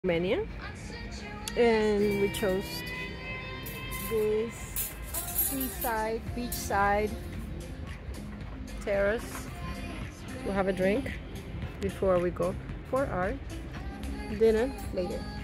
Romania, and we chose this seaside, beachside terrace. We'll have a drink before we go for our dinner later.